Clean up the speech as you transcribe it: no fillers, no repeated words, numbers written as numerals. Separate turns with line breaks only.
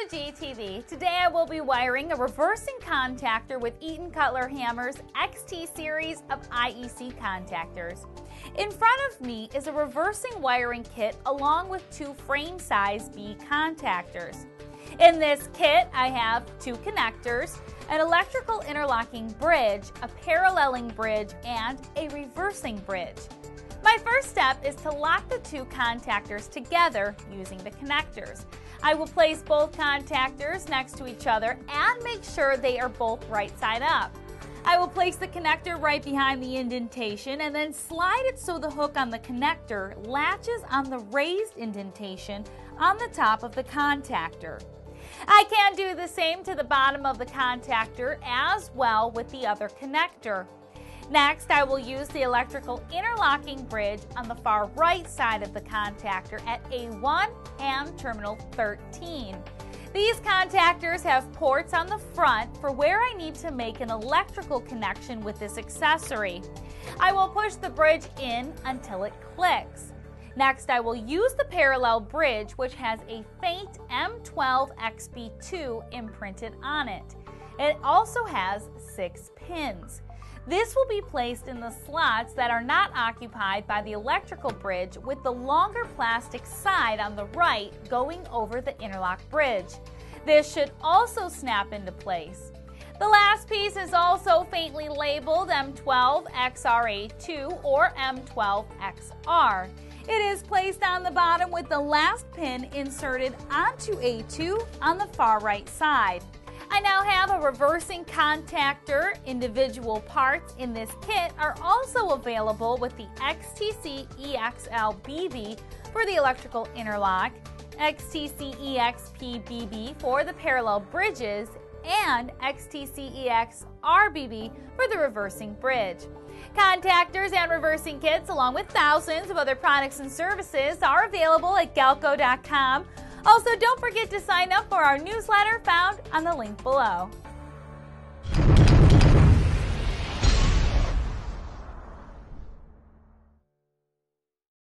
to GTV. Today I will be wiring a reversing contactor with Eaton Cutler Hammers XT series of IEC contactors. In front of me is a reversing wiring kit along with two frame size B contactors. In this kit I have two connectors, an electrical interlocking bridge, a paralleling bridge, and a reversing bridge. My first step is to lock the two contactors together using the connectors. I will place both contactors next to each other and make sure they are both right side up. I will place the connector right behind the indentation and then slide it so the hook on the connector latches on the raised indentation on the top of the contactor. I can do the same to the bottom of the contactor as well with the other connector. Next, I will use the electrical interlocking bridge on the far right side of the contactor at A1 and terminal 13. These contactors have ports on the front for where I need to make an electrical connection with this accessory. I will push the bridge in until it clicks. Next, I will use the parallel bridge, which has a faint M12XB2 imprinted on it. It also has 6 pins. This will be placed in the slots that are not occupied by the electrical bridge, with the longer plastic side on the right going over the interlock bridge. This should also snap into place. The last piece is also faintly labeled M12XRA2 or M12XR. It is placed on the bottom with the last pin inserted onto A2 on the far right side. I now have a reversing contactor. Individual parts in this kit are also available with the XTC EXL BB for the electrical interlock, XTC EXP BB for the parallel bridges, and XTC EX RBB for the reversing bridge. Contactors and reversing kits, along with thousands of other products and services, are available at Galco.com. Also, don't forget to sign up for our newsletter found on the link below.